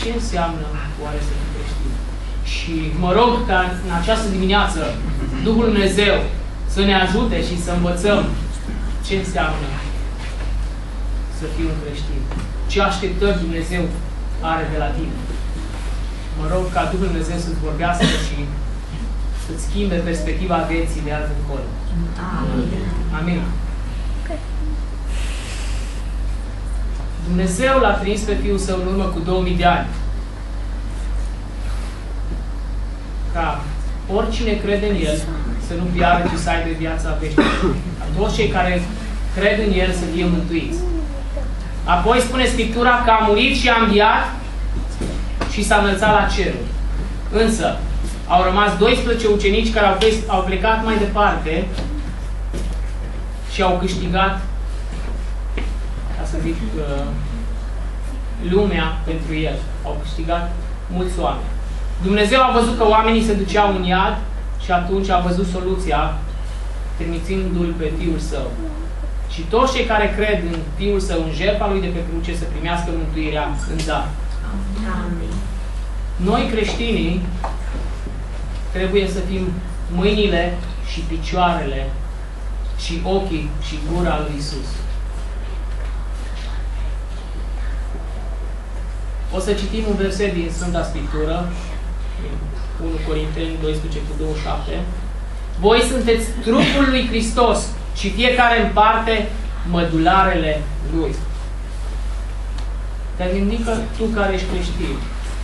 ce înseamnă oare să fii creștin. Și mă rog ca în această dimineață Duhul Dumnezeu să ne ajute și să învățăm ce înseamnă să fii un creștin. Ce așteptări Dumnezeu are de la tine. Mă rog ca Duhul Dumnezeu să-ți vorbească și să-ți schimbe perspectiva vieții de azi încolo. Amin. Amin. Dumnezeu l-a trimis pe Fiul Său în urmă cu 2000 de ani. Ca oricine crede în El să nu piară, ci să aibă viața veșnică. Toți cei care cred în El să fie mântuiți. Apoi spune Scriptura că a murit și a înviat și s-a înălțat la ceruri. Însă, au rămas 12 ucenici care au plecat mai departe și au câștigat, ca să zic, lumea pentru El. Au câștigat mulți oameni. Dumnezeu a văzut că oamenii se duceau în iad și atunci a văzut soluția, trimițându-L pe Fiul Său. Și toți cei care cred în Fiul Său, în jertfa Lui de pe cruce, să primească mântuirea în dar. Amin. Noi, creștinii, trebuie să fim mâinile și picioarele și ochii și gura lui Iisus. O să citim un verset din Sfânta Scriptură, 1 Corinteni 12:27. Voi sunteți trupul lui Hristos și fiecare în parte mădularele Lui. Te-ai gândit că tu care ești creștin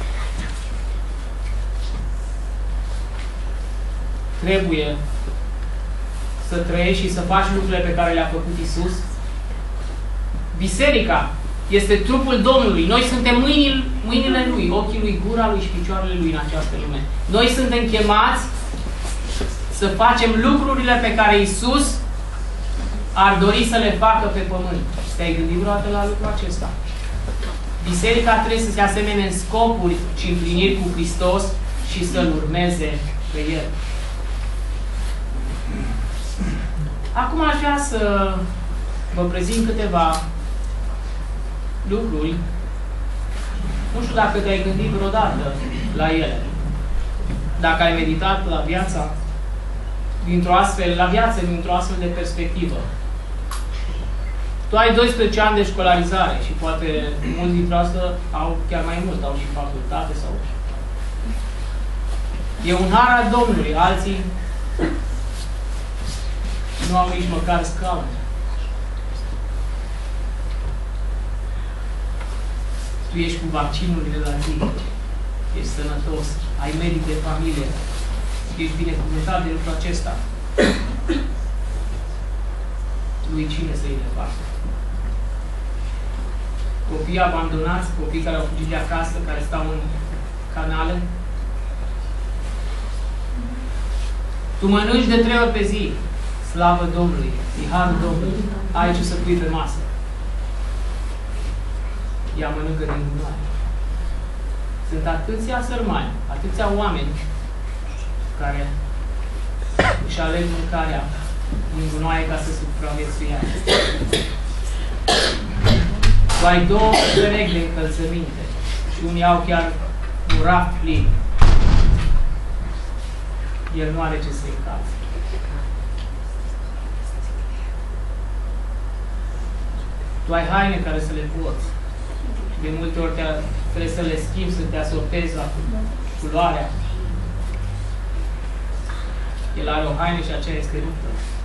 trebuie să trăiești și să faci lucrurile pe care le-a făcut Iisus? Biserica este trupul Domnului. Noi suntem mâinile Lui, ochii Lui, gura Lui și picioarele Lui în această lume. Noi suntem chemați să facem lucrurile pe care Iisus ar dori să le facă pe pământ. Te-ai gândit vreodată la lucrul acesta? Biserica trebuie să se asemene în scopuri și împliniri cu Hristos și să-L urmeze pe El. Acum aș vrea să vă prezint câteva lucruri. Nu știu dacă te-ai gândit vreodată la ele. Dacă ai meditat la viața dintr-o astfel de perspectivă. Tu ai 12 ani de școlarizare și poate mulți dintre astea au chiar mai mult, au și facultate sau... E un har al Domnului, alții nu au nici măcar scaun. Tu ești cu vaccinurile la zi, ești sănătos, ai medic de familie, ești binecuvântat de lucrul acesta. Lui cine să-i le facă? Copii abandonați, copii care au fugit de acasă, care stau în canale. Tu mănânci de 3 ori pe zi. Slavă Domnului, e harul Domnului. Ai ce să pui pe masă. Ea mănâncă din gunoaie. Sunt atâția sărmani, atâția oameni care își aleg mâncarea din gunoaie ca să supraviețuiască. Tu ai 2 perechi de încălțăminte și unii au chiar un raft plin. El nu are ce să-i încalțe. Tu ai haine care să le poți. De multe ori trebuie să le schimbi, să te asortezi la culoarea. El are o haină și aceea este ruptă.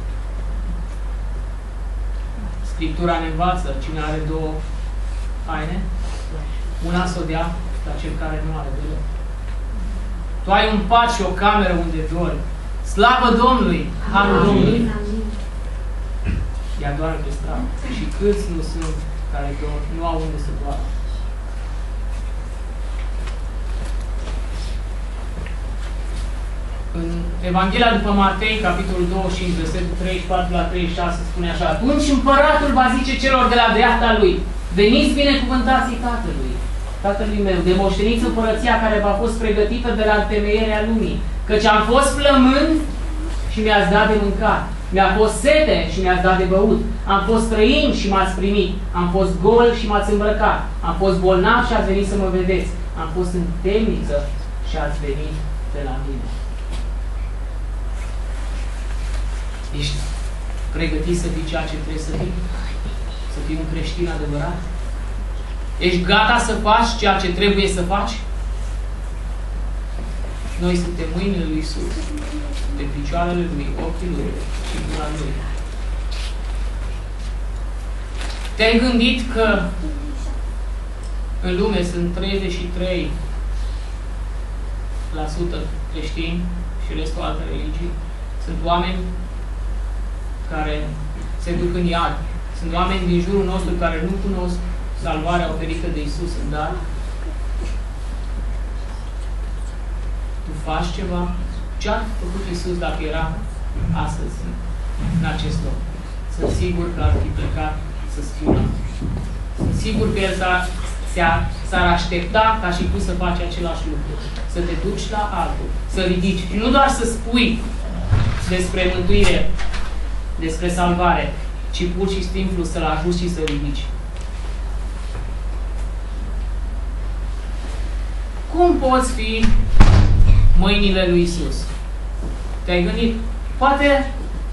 Scriptura ne învață, cine are 2 haine, una să o dea la cel care nu are deloc. Tu ai un pat și o cameră unde dormi. Slavă Domnului! Harul Domnului! Ea doarme pe stradă. Și câți nu sunt care nu au unde să doarmă. În Evanghelia după Matei, capitolul 25, versetul 34 la 36, spune așa: atunci împăratul va zice celor de la dreapta lui: veniți binecuvântații Tatălui meu, de moșteniți împărăția care v-a fost pregătită de la întemeierea lumii, căci am fost flămând și mi-ați dat de mâncat, mi-a fost sete și mi-ați dat de băut, am fost străin și m-ați primit, am fost gol și m-ați îmbrăcat, am fost bolnav și ați venit să mă vedeți, am fost în temniță și ați venit pe la mine. Ești pregătit să fii ceea ce trebuie să fii? Să fii un creștin adevărat? Ești gata să faci ceea ce trebuie să faci? Noi suntem mâinile lui Iisus, pe picioarele Lui, ochii Lui și gura Lui. Te-ai gândit că în lume sunt 33% creștini și restul alte religii? Sunt oameni care se duc în iad. Sunt oameni din jurul nostru care nu cunosc salvarea oferită de Iisus în dar. Tu faci ceva? Ce-a făcut Iisus dacă era astăzi în acest loc? Sunt sigur că ar fi plecat să spună. Sunt sigur că El s-ar aștepta ca și tu să faci același lucru. Să te duci la altul, să ridici. Și nu doar să spui despre mântuire, despre salvare, ci pur și simplu să-L ajuți și să ridici. Cum poți fi mâinile lui Iisus? Te-ai gândit? Poate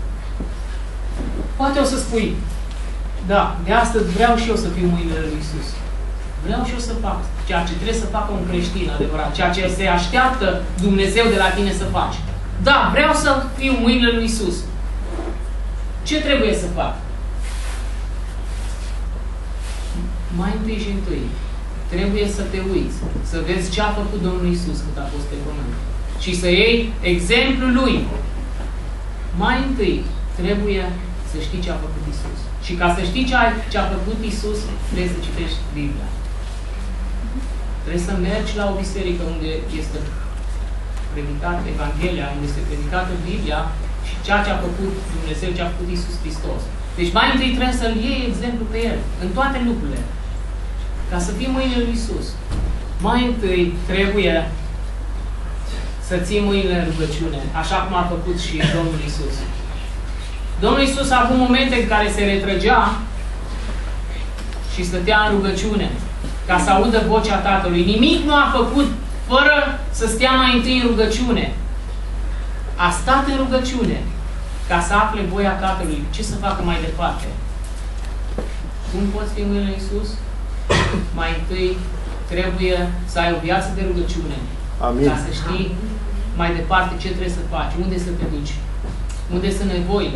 o să spui, da, de astăzi vreau și eu să fiu mâinile lui Iisus. Vreau și eu să fac ceea ce trebuie să facă un creștin adevărat, ceea ce se așteaptă Dumnezeu de la tine să faci. Da, vreau să fiu mâinile lui Iisus. Ce trebuie să fac? Mai întâi și întâi, trebuie să te uiți, să vezi ce a făcut Domnul Iisus cât a fost pe pământ. Și să iei exemplul Lui. Mai întâi, trebuie să știi ce a făcut Iisus. Și ca să știi ce a făcut Iisus, trebuie să citești Biblia. Trebuie să mergi la o biserică unde este predicată Evanghelia, unde este predicată Biblia și ceea ce a făcut Dumnezeu, ce a făcut Iisus Hristos. Deci mai întâi trebuie să-L iei exemplu pe El, în toate lucrurile. Ca să fii mâinile lui Iisus. Mai întâi trebuie să ții mâinile în rugăciune, așa cum a făcut și Domnul Iisus. Domnul Iisus a avut momente în care se retrăgea și stătea în rugăciune, ca să audă vocea Tatălui. Nimic nu a făcut fără să stea mai întâi în rugăciune. A stat în rugăciune ca să afle voia Tatălui. Ce să facă mai departe? Cum poți fi mâinile lui Iisus? Mai întâi trebuie să ai o viață de rugăciune. Amin. Ca să știi mai departe ce trebuie să faci, unde să te duci, unde sunt nevoile.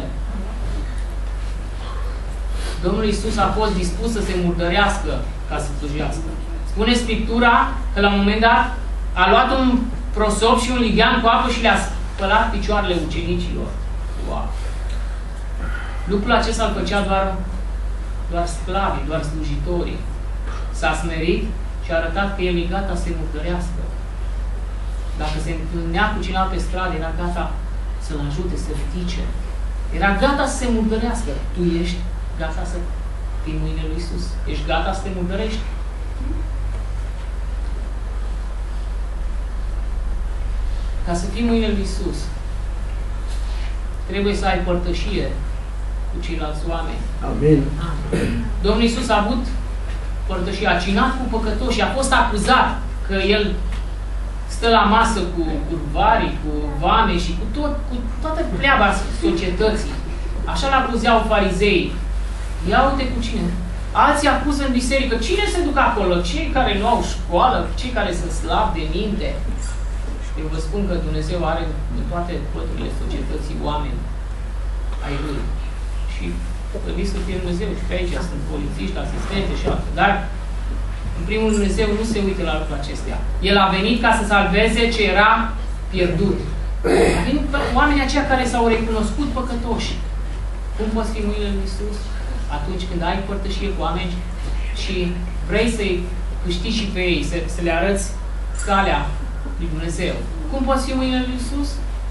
Domnul Iisus a fost dispus să se murdărească ca să slujească. Spune Scriptura că la un moment dat a luat un prosop și un lighean cu apă și le-a spălat picioarele ucenicilor. Wow. Lucrul acesta îl făcea doar sclavii, doar slujitorii. S-a smerit și a arătat că el e gata să se murdărească. Dacă se întâlnea cu cineva pe stradă, era gata să-l ajute, să ridice. Era gata să se murdărească. Tu ești gata să fii mâinile lui Iisus? Ești gata să te murdărești? Ca să fii mâinile lui Iisus, trebuie să ai părtășie cu ceilalți oameni. Amin. Domnul Iisus a avut părtășie, a cinat cu păcătoși, a fost acuzat că el stă la masă cu curvarii, cu vame și cu toată pleaba societății. Așa l-acuzeau farizeii. Ia uite cu cine. Alții acuză în biserică. Cine se duc acolo? Cei care nu au școală, cei care sunt slabi de minte. Eu vă spun că Dumnezeu are în toate păturile societății oameni ai Lui. Și trebuie să fie Dumnezeu. Și pe aici sunt polițiști, asistente și altele. Dar, în primul Dumnezeu nu se uită la lucrurile acestea. El a venit ca să salveze ce era pierdut. A venit oamenii aceia care s-au recunoscut păcătoși. Cum poți fi mâinile lui Iisus? Atunci când ai părtășie cu oameni și vrei să-i câștigi și pe ei, să le arăți calea lui Dumnezeu. Cum poți fi mâinile lui Iisus?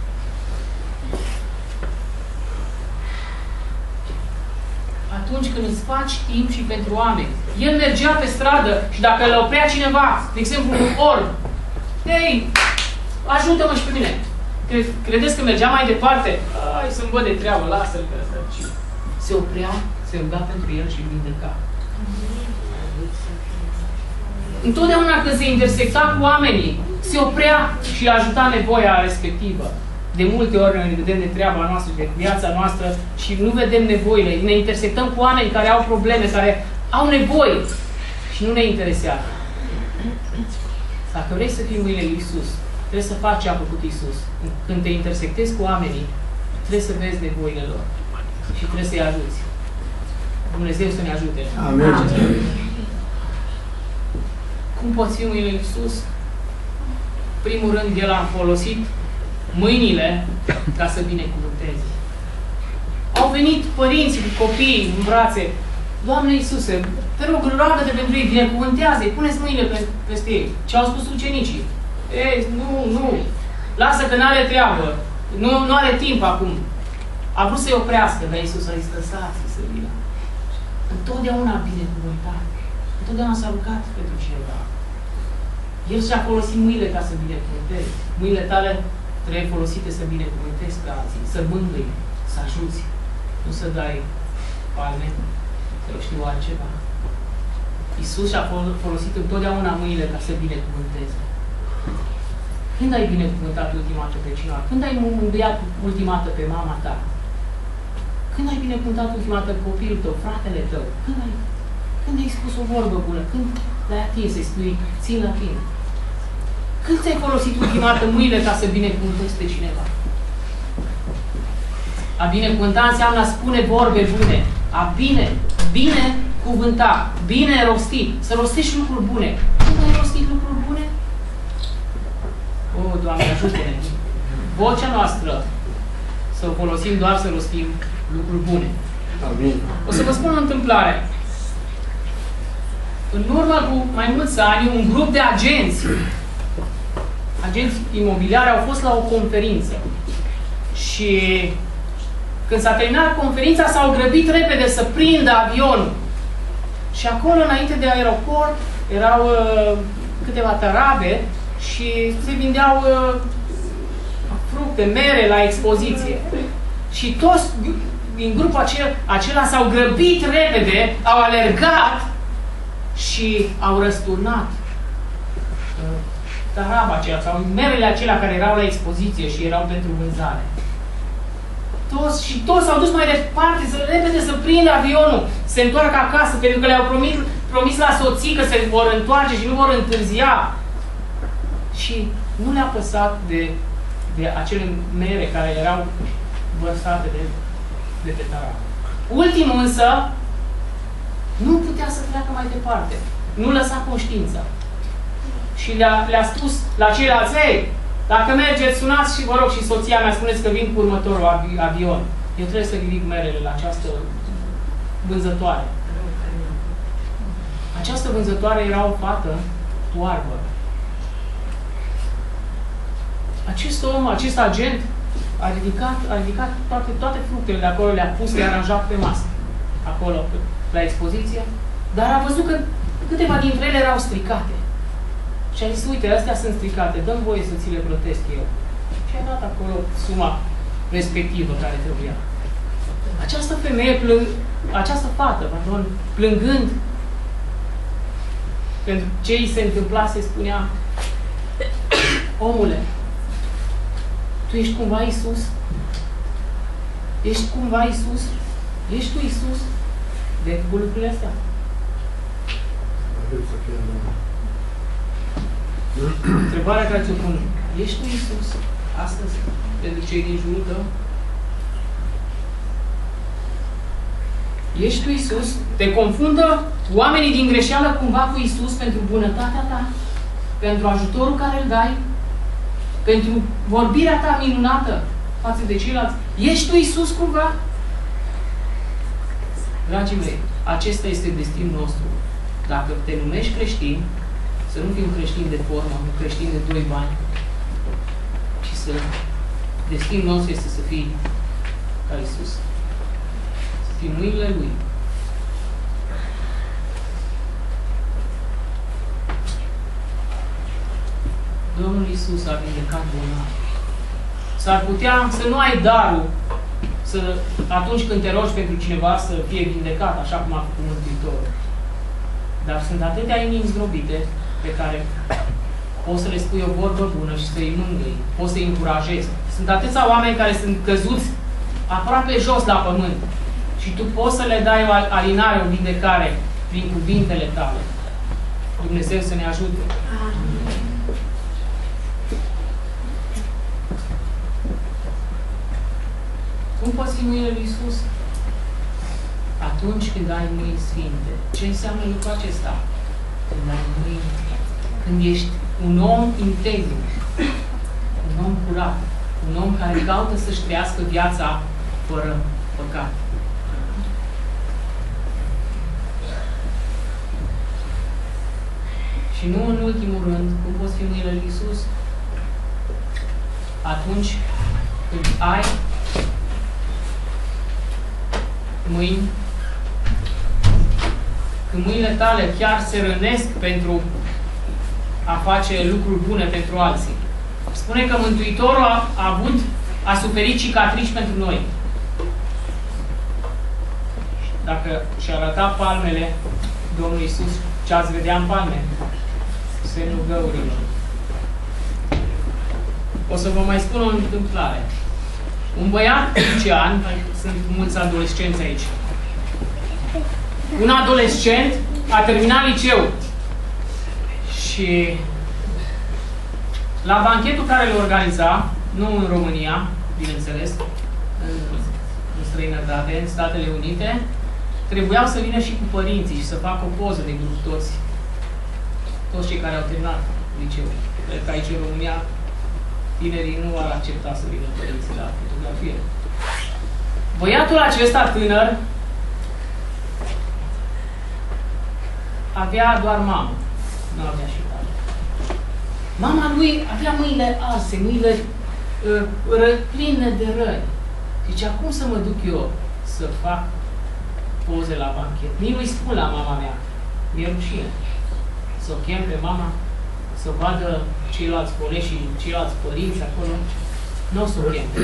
Atunci când îți faci timp și pentru oameni. El mergea pe stradă și dacă îl oprea cineva, de exemplu un orb, hei, ajută-mă și pe mine. Credeți că mergea mai departe? Hai să-mi văd de treabă, lasă-l că se oprea, se ruga pentru el și îl vindeca. întotdeauna când se intersecta cu oamenii, se oprea și ajuta nevoia respectivă. De multe ori ne vedem de treaba noastră, de viața noastră și nu vedem nevoile. Ne intersectăm cu oameni care au probleme, care au nevoi și nu ne interesează. Dacă vrei să fii mâinile lui Iisus, trebuie să faci ce a făcut Iisus. Când te intersectezi cu oamenii, trebuie să vezi nevoile lor și trebuie să-i ajuți. Dumnezeu să ne ajute. Amin. Cum poți fi mâinile lui Iisus? Primul rând, El a folosit mâinile ca să binecuvânteze. Au venit părinții cu copiii în brațe. Doamne Iisuse, te rog, roagă-te pentru ei, binecuvântează-i, puneți mâinile peste ei. Ce au spus ucenicii? Ei, nu, lasă că n-are treabă, nu are timp acum. A vrut să-i oprească, dar Iisus a zis, lăsați-i să vină. Întotdeauna a binecuvântat. Întotdeauna s-a rugat pentru cineva. El și-a folosit mâinile ca să binecuvânteze. Mâinile tale trebuie folosite să binecuvântezi pe alții, să mângâi, să ajuți. Nu să dai palme, sau știu altceva. Iisus și-a folosit întotdeauna mâinile ca să binecuvânteze. Când ai binecuvântat ultima dată pe cineva? Când ai mângâiat ultima dată pe mama ta? Când ai binecuvântat ultima dată copilul tău, fratele tău? Când ai spus o vorbă bună? Când l-ai atins să-i spui, țin la tine? Când ți-ai folosit ultima dată mâinile ca să binecuvântezi pe cineva? A binecuvânta înseamnă a spune vorbe bune. A binecuvânta, bine rosti, să rostești lucruri bune. Când ai rostit lucruri bune? O, Doamne, ajută-ne! Vocea noastră să o folosim doar să rostim lucruri bune. Amin. O să vă spun o întâmplare. În urmă cu mai mulți ani, un grup de agenți imobiliari au fost la o conferință. Și când s-a terminat conferința, s-au grăbit repede să prindă avionul. Și acolo, înainte de aeroport, erau câteva tarabe și se vindeau fructe, mere la expoziție. Și toți din grupul acela s-au grăbit repede, au alergat și au răsturnat taraba aceea sau merele acelea care erau la expoziție și erau pentru vânzare. Toți s-au dus mai departe, repede să prindă avionul, se întoarcă acasă, pentru că le-au promis la soții că se vor întoarce și nu vor întârzia. Și nu le-a păsat de acele mere care erau vărsate de pe tarabă. Ultimul însă nu putea să treacă mai departe. Nu lăsa conștiința. Și le-a spus la ceilalți, ei, dacă mergeți, sunați și vă rog și soția mea, spuneți că vin cu următorul avion. Eu trebuie să ridic merele la această vânzătoare. Această vânzătoare era o fată toarbă. Acest om, acest agent, a ridicat toate fructele de acolo, le-a pus, le-a aranjat pe masă. Acolo, la expoziție. Dar a văzut că câteva dintre ele erau stricate. Și a zis, uite, astea sunt stricate, dă-mi voie să ți le plătesc eu. Și a dat acolo suma respectivă care trebuia. Această femeie, această fată, plângând pentru ce îi se întâmpla, se spunea, omule, tu ești cumva Iisus? Ești cumva Iisus? Ești tu Iisus? De cu lucrurile astea. Întrebarea care ți-o pun, ești tu Iisus astăzi pentru cei din jurul tău? Ești tu Iisus? Te confundă oamenii din greșeală cumva cu Iisus pentru bunătatea ta? Pentru ajutorul care îl dai? Pentru vorbirea ta minunată față de ceilalți? Ești tu Iisus cumva? Dragii mei, acesta este destinul nostru. Dacă te numești creștin, să nu fii un creștin de formă, un creștin de 2 bani, ci să destinul nostru este să fii ca Iisus. Să fii mâinile Lui. Domnul Iisus a vindecat bolnavi. S-ar putea să nu ai darul atunci când te rogi pentru cineva să fie vindecat, așa cum a făcut Mântuitorul. Dar sunt atâtea inimi zdrobite, pe care poți să le spui o vorbă bună și să-i mângâi, poți să-i încurajezi. Sunt atâția oameni care sunt căzuți aproape jos la pământ și tu poți să le dai o alinare, o vindecare prin cuvintele tale. Dumnezeu să ne ajute. Cum poți fi mâinile lui Iisus? Atunci când ai mâini sfinte. Ce înseamnă lucrul acesta? Când ai mâini, când ești un om integru, un om curat, un om care caută să-și trăiască viața fără păcat. Și nu în ultimul rând, cum poți fi mâinile lui Iisus? Atunci când ai mâini, când mâinile tale chiar se rănesc pentru a face lucruri bune pentru alții. Spune că Mântuitorul a suferit cicatrici pentru noi. Dacă și arăta palmele Domnului Iisus, ce ați vedea în palme? Semnul găurilor. O să vă mai spun o întâmplare. Un băiat licean, sunt mulți adolescenți aici. Un adolescent a terminat liceul și la banchetul care îl organiza, nu în România, bineînțeles, în străinătate, în Statele Unite, trebuiau să vină și cu părinții și să facă o poză de grup toți cei care au terminat liceul. Cred că aici în România tinerii nu ar accepta să vină părinții la fotografie. Băiatul acesta tânăr avea doar mamă. Nu avea și tată. Mama lui avea mâinile arse, mâinile pline de răni. Zicea, cum să mă duc eu să fac poze la banchet? Nici nu-i spun la mama mea. Mi-e rușine. Să o chem pe mama, să vadă ceilalți colegi și ceilalți părinți acolo. Nu o să o chem.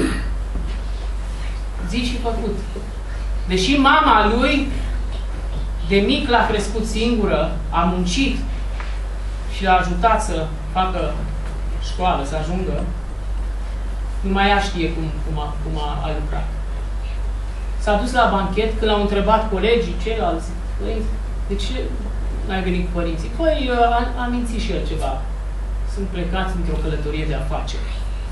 Zi și făcut. Deși mama lui, de mic l-a crescut singură, a muncit și l-a ajutat să facă școală, să ajungă, numai ea știe cum a lucrat. S-a dus la banchet, când l-au întrebat colegii, ceilalți, păi, de ce n-ai venit cu părinții? Păi, a mințit și el ceva. Sunt plecați într-o călătorie de afaceri.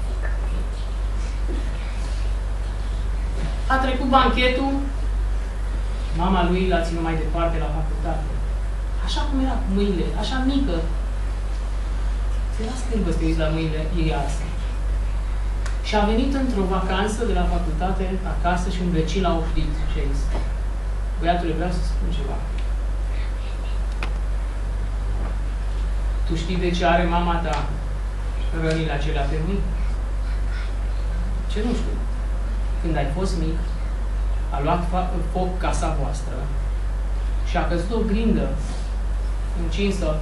A trecut banchetul, mama lui l-a ținut mai departe la facultate. Așa cum era cu mâinile, așa mică. Se lasă când vă uiți la mâinile ei arse. Și a venit într-o vacanță de la facultate acasă și un vecin l-a oprit și a zis, băiatule, vreau să spun ceva. Tu știi de ce are mama ta rănile acelea pe mâini? Ce nu știu? Când ai fost mic, a luat foc casa voastră și a căzut o grindă încinsă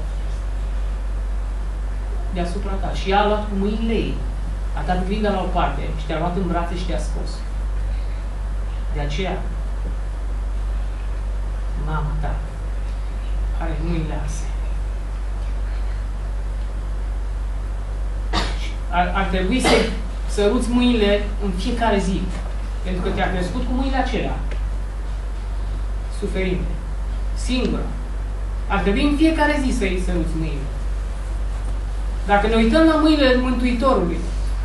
deasupra ta. Și ea a luat cu mâinile ei, a dat grinda la o parte și te-a luat în brațe și te-a scos. De aceea, mama ta are mâinile arse. Ar trebui să săruți mâinile în fiecare zi. Pentru că te-a crescut cu mâinile acelea. Suferinte. Singură. Ar trebui în fiecare zi să-i săruți mâinile. Dacă ne uităm la mâinile Mântuitorului,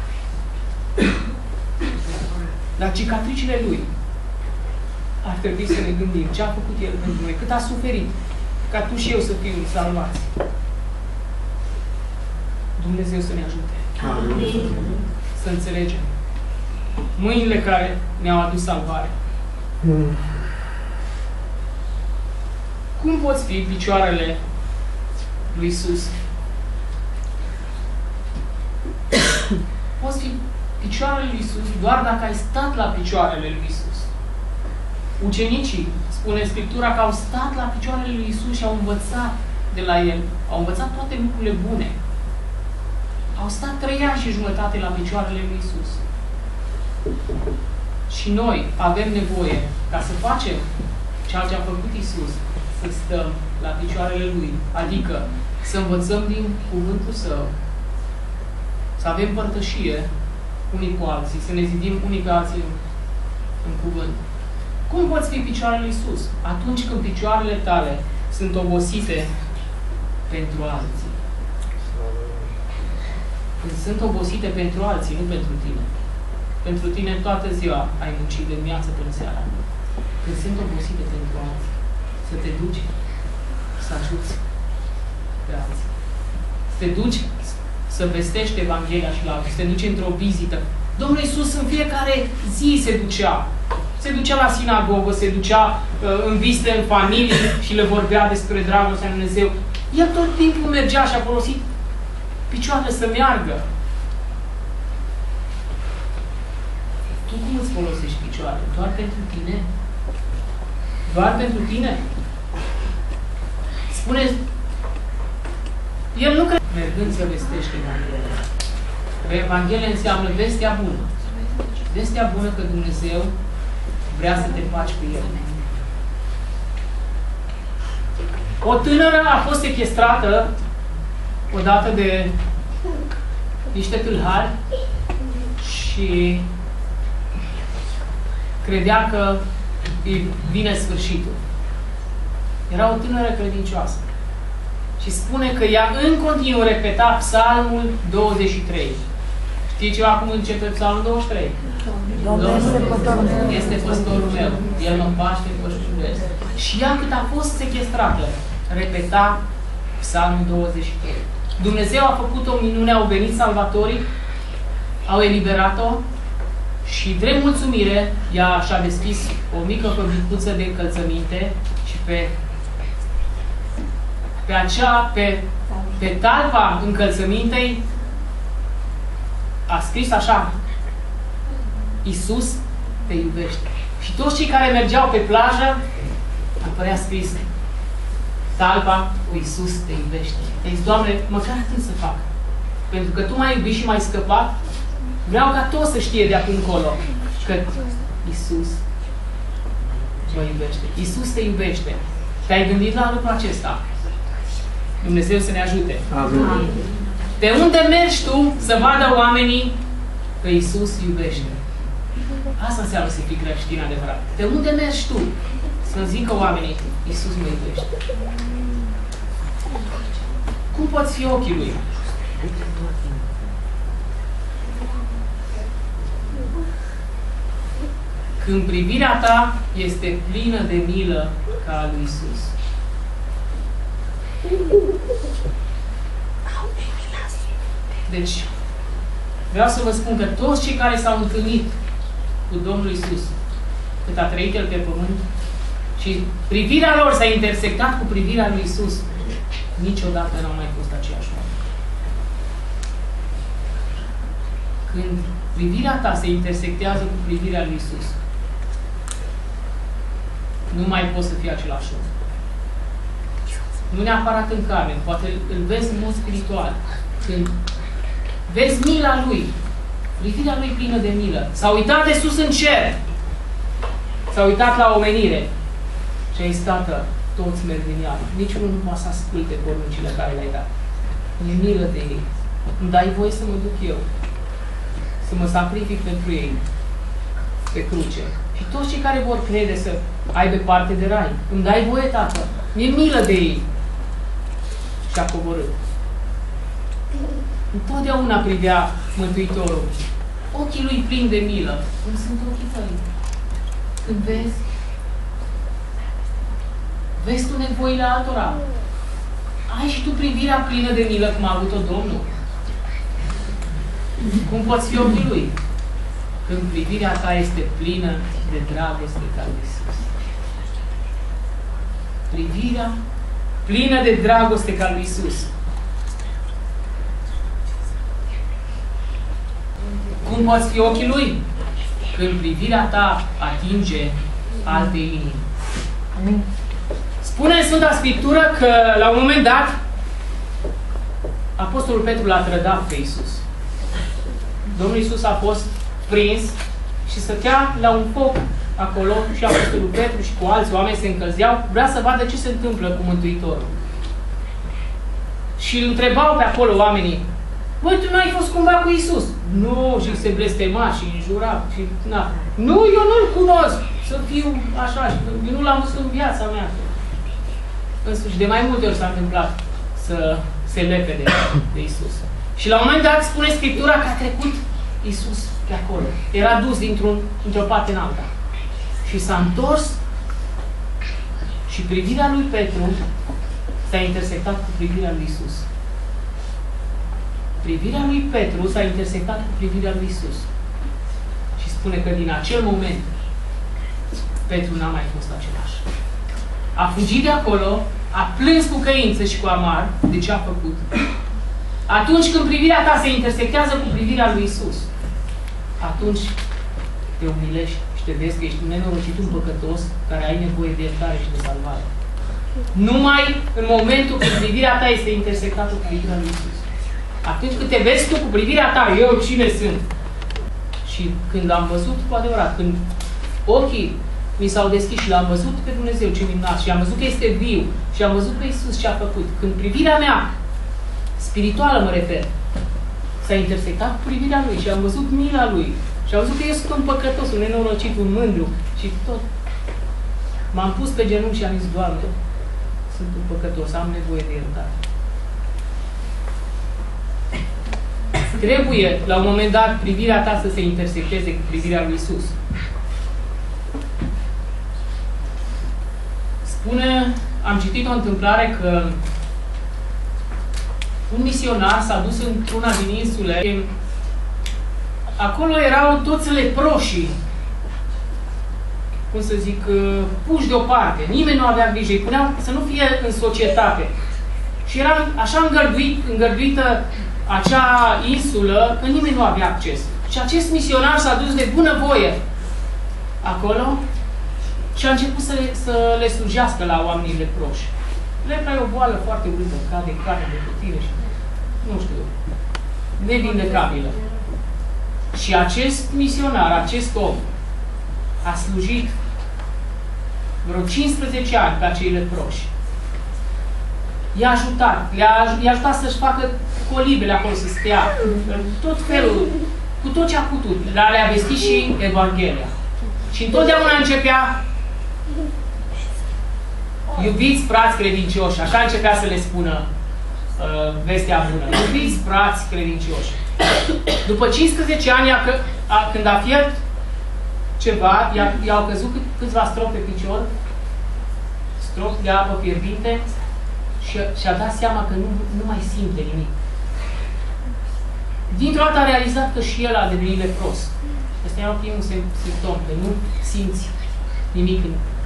la cicatricile lui, ar trebui să ne gândim ce a făcut El pentru noi, cât a suferit, ca tu și eu să fim salvați. Dumnezeu să ne ajute. Amin. Să înțelegem. Mâinile care ne-au adus salvare. Cum poți fi picioarele lui Iisus? Poți fi picioarele lui Iisus doar dacă ai stat la picioarele lui Iisus. Ucenicii, spune Scriptura, că au stat la picioarele lui Iisus și au învățat de la El. Au învățat toate lucrurile bune. Au stat 3 ani și jumătate la picioarele lui Iisus. Și noi avem nevoie, ca să facem ceea ce a făcut Iisus, să stăm la picioarele Lui. Adică să învățăm din cuvântul Său, să avem părtășie unii cu alții, să ne zidim unii pe alții în cuvânt. Cum poți fi picioarele lui Iisus? Atunci când picioarele tale sunt obosite pentru alții. Când sunt obosite pentru alții, nu pentru tine. Pentru tine toată ziua ai muncit de dimineață până seara. Când sunt obosite pentru alții, să te duci, să ajuți pe alții. Să te duci să vestești Evanghelia și la alții, să te duci într-o vizită. Domnul Iisus în fiecare zi se ducea. Se ducea la sinagogă, se ducea în vizite în familie și le vorbea despre dragostea lui Dumnezeu. El tot timpul mergea și a folosit picioarele să meargă. Tu cum îți folosești picioarele? Doar pentru tine? Doar pentru tine? Spune, el nu crede mergând să vestește Evanghelia. Evanghelia înseamnă vestea bună. Vestea bună că Dumnezeu vrea să te faci cu El. O tânără a fost sechestrată odată de niște tâlhari și credea că îi vine sfârșitul. Era o tânără credincioasă. Și spune că ea în continuu repeta Psalmul 23. Știi ceva cum începe Psalmul 23? Domnul este păstorul meu. El mă paște în pășuri verzi. Și ea, cât a fost sechestrată, repeta Psalmul 23. Dumnezeu a făcut o minune, au venit salvatorii, au eliberat-o și, drept mulțumire, ea și-a deschis o mică fabricuță de încălțăminte și pe talpa încălțămintei a scris așa: Iisus te iubește. Și toți cei care mergeau pe plajă apărea scris talpa cu Iisus te iubește. Te zic, Doamne, măcar atât să fac. Pentru că Tu m-ai iubit și m-ai scăpat, vreau ca toți să știe de acum încolo că Iisus mă iubește. Iisus te iubește. Te-ai gândit la lucrul acesta? Dumnezeu să ne ajute. Amin. De unde mergi tu să vadă oamenii că Iisus iubește? Asta înseamnă să fii creștin adevărat. De unde mergi tu să zică oamenii Iisus mă iubește? Cum poți fi ochii Lui? Când privirea ta este plină de milă ca a lui Iisus. Deci, vreau să vă spun că toți cei care s-au întâlnit cu Domnul Iisus, cât a trăit El pe pământ, și privirea lor s-a intersectat cu privirea lui Iisus, niciodată n-au mai fost aceeași oameni. Când privirea ta se intersectează cu privirea lui Iisus, nu mai poți să fii același om. Nu neapărat în carne, poate îl vezi în mod spiritual. Când vezi mila Lui, privirea Lui plină de milă. S-a uitat de sus în cer. S-a uitat la omenire. Și a zis, Tată, toți merg din iară. Niciunul nu poate să asculte poruncile care le-ai dat. E milă de ei. Îmi dai voie să mă duc eu. Să mă sacrific pentru ei. Pe cruce. Și toți cei care vor crede să aibă parte de rai. Îmi dai voie, Tată. Mi-e milă de ei. Și a coborât. Întotdeauna privea Mântuitorul. Ochii Lui plini de milă. Cum sunt ochii tăi? Când vezi tu nevoile altora. Ai și tu privirea plină de milă cum a avut-o Domnul. Cum poți fi ochii Lui? Când privirea ta este plină de dragoste ca lui Iisus. Privirea plină de dragoste ca lui Iisus. Cum poți fi ochii Lui? Când privirea ta atinge alte inimi. Amin. Spune în Sfânta Scriptură că la un moment dat Apostolul Petru l-a trădat pe Iisus. Domnul Iisus a fost prins și stătea la un foc acolo și Apostolul Petru și cu alți oameni se încălzeau, vrea să vadă ce se întâmplă cu Mântuitorul. Și îl întrebau pe acolo oamenii, băi, tu n-ai fost cumva cu Iisus? Nu, și se blestema și înjura. Și, na. Nu, eu nu-l cunosc. Să fiu așa. Eu nu l-am văzut în viața mea. În sfârșit, de mai multe ori s-a întâmplat să se lepe de Iisus. Și la un moment dat spune Scriptura că a trecut Iisus pe acolo. Era dus dintr-o parte în alta. Și s-a întors și privirea lui Petru s-a intersectat cu privirea lui Iisus. Privirea lui Petru s-a intersectat cu privirea lui Iisus. Și spune că din acel moment Petru n-a mai fost același. A fugit de acolo, a plâns cu căință și cu amar de ce a făcut. Atunci când privirea ta se intersectează cu privirea lui Iisus, atunci te umilești și te vezi că ești un nenorocit, un păcătos care ai nevoie de iertare și de salvare. Numai în momentul când privirea ta este intersectată cu privirea lui Iisus. Atunci când te vezi tu cu privirea ta, eu cine sunt? Și când am văzut cu adevărat, când ochii mi s-au deschis și l-am văzut pe Dumnezeu ce minunat și am văzut că este viu și am văzut pe Iisus ce a făcut. Când privirea mea spirituală, mă refer, s-a intersectat cu privirea lui și am văzut mila lui și am văzut că eu sunt un păcătos, un nenorocit, un mândru și tot. M-am pus pe genunchi și am zis, Doamne, sunt un păcătos, am nevoie de iertare. Trebuie, la un moment dat, privirea ta să se intersecteze cu privirea lui Iisus. Spune, am citit o întâmplare că un misionar s-a dus într-una din insule. Acolo erau toți leproșii, cum să zic, puși deoparte. Nimeni nu avea grijă. Îi puneau să nu fie în societate. Și era așa îngăduită acea insulă că nimeni nu avea acces. Și acest misionar s-a dus de bunăvoie acolo și a început să le slujească la oamenii leproși. Lepra e o boală foarte urâtă, cade în carne de tine și nu știu, nevindecabilă. Și acest misionar, acest om, a slujit vreo 15 ani pe acei leproși. I-a ajutat, i-a ajutat să-și facă colibele acolo, să stea, tot felul, cu tot ce a putut. Dar le-a vestit și Evanghelia. Și întotdeauna începea, iubiți frați credincioși, așa începea să le spună vestea bună. Iubiți frați credincioși. După 15 ani, când a fiert ceva, i-au căzut câțiva stropi pe picior, stropi de apă fierbinte, și și-a dat seama că nu mai simte nimic. Dintr-o dată a realizat că și el a devenit lepros. Ăsta era primul simptom, că nu simți nimic.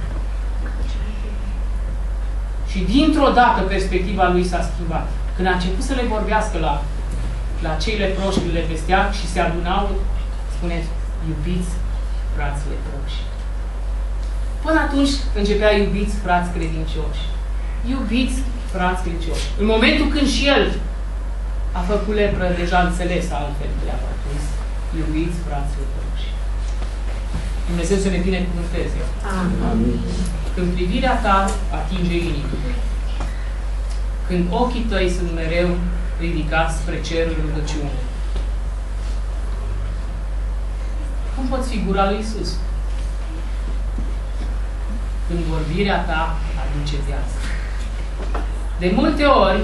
Și dintr-o dată perspectiva lui s-a schimbat. Când a început să le vorbească la cei leproși, când le vestea și se adunau, spuneți, iubiți frați leproși. Până atunci începea iubiți frați credincioși. Iubiți frați credincioși. În momentul când și el a făcut lepră, deja înțeles altfel treaba. Iubiți frați leproși. Dumnezeu să ne binecuvânteze. Amin. Când privirea ta atinge inima, când ochii tăi sunt mereu ridicați spre cerul rugăciunii, cum poți fi gura lui Iisus? Când vorbirea ta aduce viață. De multe ori,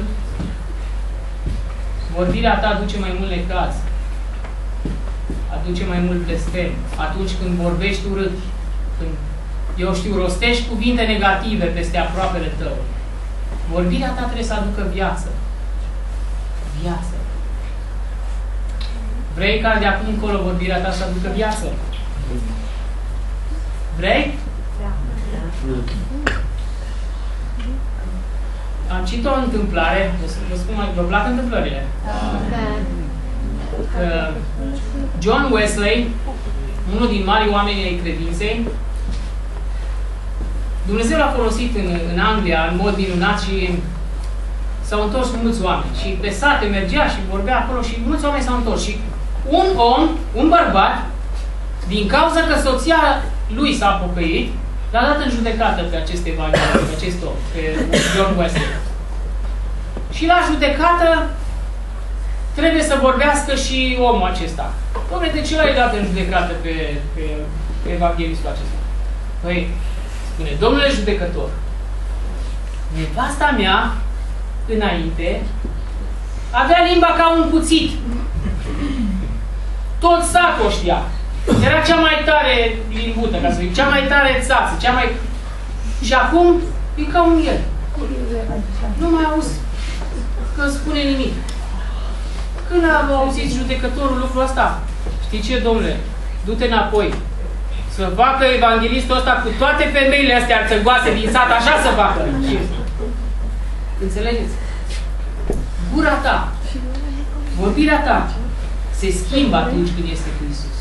vorbirea ta aduce mai mult necaz, aduce mai mult blestem. Atunci când vorbești urât, când, eu știu, rostești cuvinte negative peste aproapele tău, vorbirea ta trebuie să aducă viață. Viață. Vrei ca de acum încolo vorbirea ta să aducă viață? Vrei? Am citit o întâmplare, vă spun mai, vă plac întâmplările? John Wesley, unul din marii oameni ai credinței, Dumnezeu l-a folosit în Anglia în mod minunat și s-au întors mulți oameni. Și pe sate mergea și vorbea acolo și mulți oameni s-au întors. Și un om, un bărbat, din cauza că soția lui s-a pocăit, l-a dat în judecată pe acest evanghelist, pe acest om, pe John Wesley. Și la judecată trebuie să vorbească și omul acesta. Dom'le, de ce l-ai dat în judecată pe evanghelistul acesta? Păi, spune, domnule judecător, nevasta mea, înainte, avea limba ca un cuțit. Tot satul o știa. Era cea mai tare limbută, ca să zic, cea mai tare țață, cea mai... Și acum e ca un miel. Nu mai auzi că spune nimic. Când a auzit judecătorul lucrul ăsta? Știi ce, domnule? Du-te înapoi. Să facă evanghelistul ăsta cu toate femeile astea arțăgoase din sat, așa să facă. Și... Înțelegeți? Gura ta, vorbirea ta, se schimbă atunci când este cu Iisus.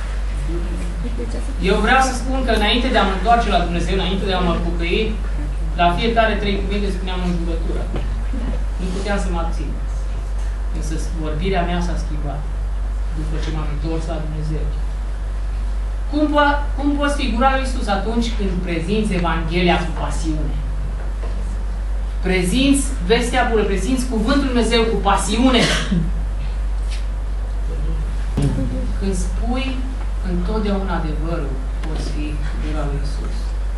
Eu vreau să spun că înainte de a mă întoarce la Dumnezeu, înainte de a mă pocăi, la fiecare 3 cuvinte spuneam în jurătură. Nu puteam să mă abțin. Însă vorbirea mea s-a schimbat după ce m-am întors la Dumnezeu. Cum poți figura lui Iisus atunci când prezinți Evanghelia cu pasiune? Prezinți vestea bună, prezinți cuvântul Lui Dumnezeu cu pasiune. Când spui întotdeauna adevărul, poți fi figura lui Iisus.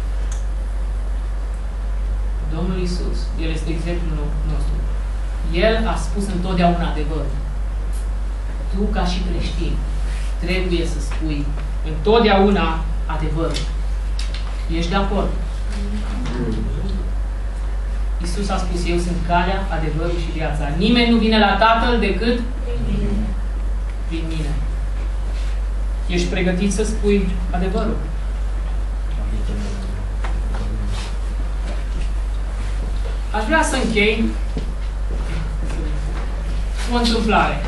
Domnul Iisus, El este exemplul nostru. El a spus întotdeauna adevărul. Tu, ca și creștin, trebuie să spui întotdeauna adevărul. Ești de acord? Iisus a spus, eu sunt calea, adevărul și viața. Nimeni nu vine la Tatăl decât prin mine. Ești pregătit să spui adevărul? Aș vrea să închei o întâmplare.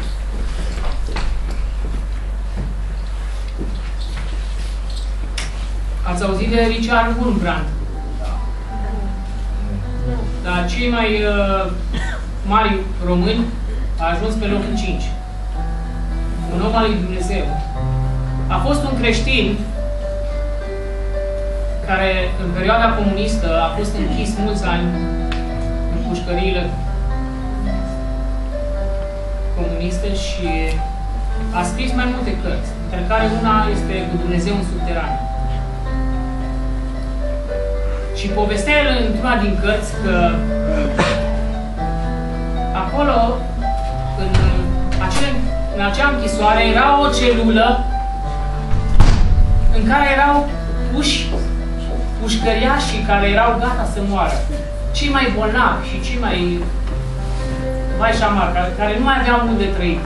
Ați auzit de Richard Wurmbrand? Dar cei mai mari români a ajuns pe locul 5. Un om al lui Dumnezeu. A fost un creștin care în perioada comunistă a fost închis mulți ani în pușcăriile comuniste și a scris mai multe cărți, dintre care una este Cu Dumnezeu în subteran. Și povestea el într-una din cărți că acolo, în acea închisoare, era o celulă în care erau pușcăriașii care erau gata să moară. Cei mai bolnavi și cei mai șamari, care nu mai aveau mult de trăit.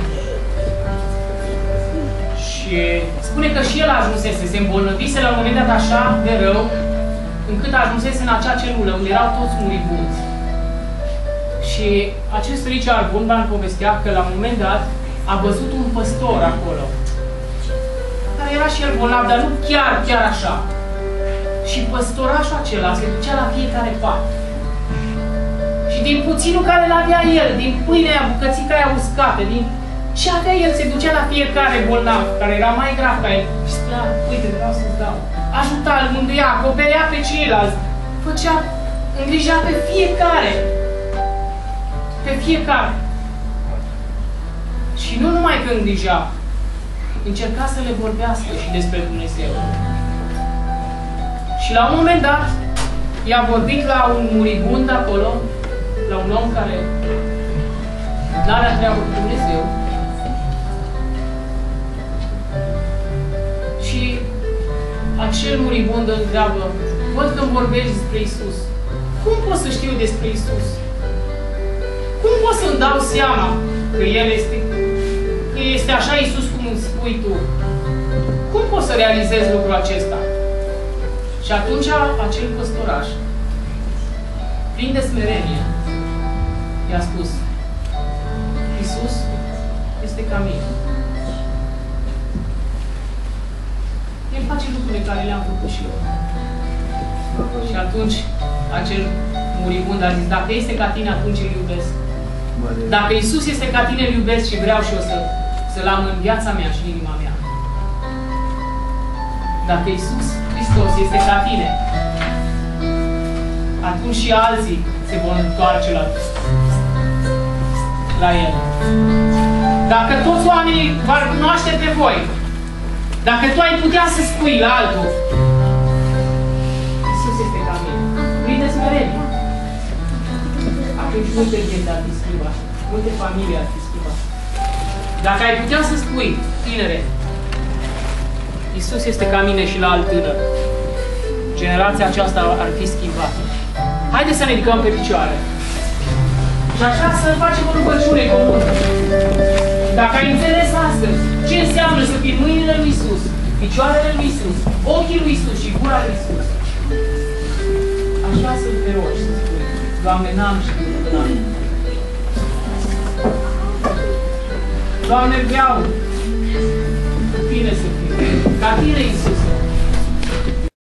Și spune că și el ajunsese, se îmbolnăvise la un moment dat așa de rău, încât ajunsese în acea celulă, unde erau toți muribunți. Și acest Richard Wurmbrand povestea că la un moment dat a văzut un păstor acolo, care era și el bolnav, dar nu chiar așa. Și păstorașul acela se ducea la fiecare pat. Și din puținul care l-avea el, din pâinea, bucățica aia uscată, din ce avea el, se ducea la fiecare bolnav, care era mai grav ca el, și spunea, uite, vreau să-ți dau. Ajuta, îl mângâia, acoperea pe ceilalți, îngrijea pe fiecare. Pe fiecare. Și nu numai că îngrija, încerca să le vorbească și despre Dumnezeu. Și la un moment dat, i-a vorbit la un muribund acolo, la un om care n-avea treabă cu Dumnezeu. Și acel muribund îl întreabă, văd că îmi vorbești despre Iisus. Cum pot să știu despre Iisus? Cum pot să-mi dau seama că El este așa Iisus cum îmi spui tu? Cum pot să realizez lucrul acesta? Și atunci acel păstoraș, plin de smerenie, i-a spus, Iisus este ca mine. El face lucrurile care le-am făcut și eu. Și atunci acel muribund a zis, dacă este ca tine, atunci îl iubesc. Dacă Iisus este ca tine, îl iubesc și vreau și eu să-L am în viața mea și în inima mea. Dacă Iisus Hristos este ca tine, atunci și alții se vor întoarce la El. Dacă toți oamenii v-ar cunoaște pe voi, dacă tu ai putea să spui la altul, Iisus este ca mine, prin desmărenie, atunci multe vieți ar fi schimbat, multe familii ar fi schimbat. Dacă ai putea să spui, tinere, Iisus este ca mine și la alt tânăr, generația aceasta ar fi schimbată. Haideți să ne ridicăm pe picioare. Și așa să facem o rugăciune comună. Dacă ai înțeles astăzi ce înseamnă să fii mâinile lui Iisus, picioarele lui Iisus, ochii lui Iisus și gura lui Iisus, așa să te rogi să spui, Doamne, n-am știut până acum. Doamne, vreau cu Tine să fiu, ca Tine, Iisus.